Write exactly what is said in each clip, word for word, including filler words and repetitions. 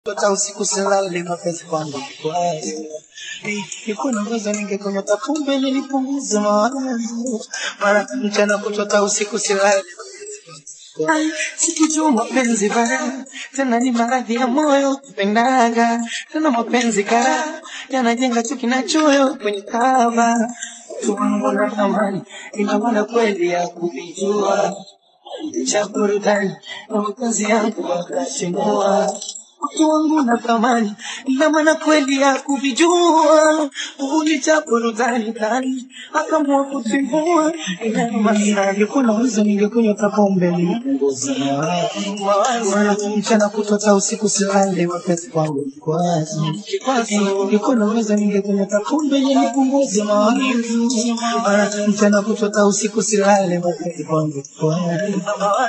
Tota usiku silali mapenzi kwangu kwazi. Niko na uwezo ningekunywa pombe nilipunguze mawazo. Mara mchana kutota usiku silali. Sikujua mapenzi bara, tena ni maradhi ya moyo kupendaga. Tena mapenzi kara, yanajenga chuki na choyo kwenye kava. Tu wangu na thamani, ina maana kweli ya kuvijua. Cha burudani, na mapenzi yangu wakashimua. Watu wangu na thamani, ina maana kweli ya kuvijua. Ulicha burudani kali, akamua kutimua. Ina maana ningekuwa uwezo ningekunywa pombe nipunguze mawazo. Mchana kutota usiku silali mapenzi kwangu kwazi. Ningekuwa na uwezo ningekunywa pombe nipunguze mawazo. Mchana kutota usiku silali mapenzi kwangu kwazi.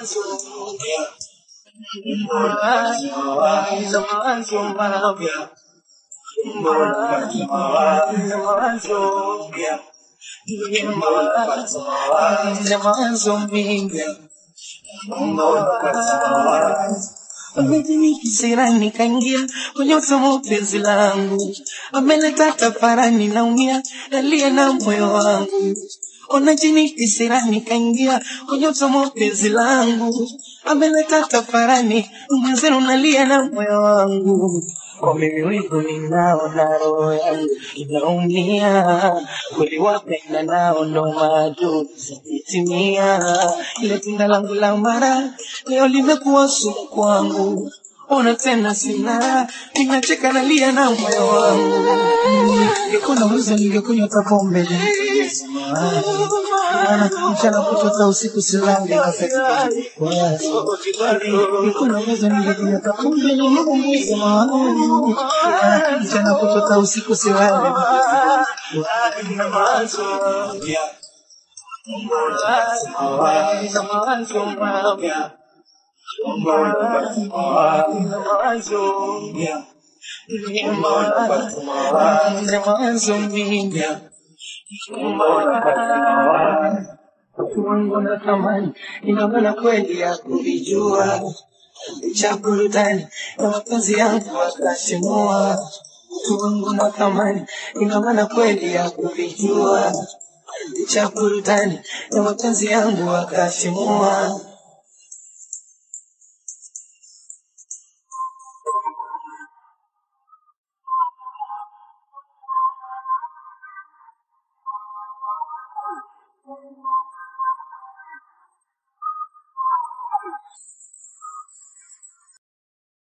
Kisira nikaingia kwenye usomo penzi langu, ameleta tafarani naumia nalia na moyo wangu. Ona jini kisira nikaingia kwenye usomo penzi langu, ameleta tafarani mwenzenu nalia na moyo wangu. Kwa mimi wivu ninaona roho yangu inaumia, kweli wapenda nao ndo maadui zitimia. Ile tunda langu la mara leo limekuwa sumu kwangu. Ona tena sina, ninacheka nalia na moyo wangu. Ningekuwa na uwezo ningekunywa pombe mchana kutota usiku silali mapenzi kwazi. Ningekuwa na uwezo ningekunywa pombe nipunguze mawazo. Mchana kutota usiku silali mapenzi wangu na thamani, ina maana kweli ya kuvijua. Cha burudani, na mapenzi yangu wakashimua. Wangu na thamani, ina maana kweli ya kuvijua. Cha burudani, na mapenzi yangu wakashimua.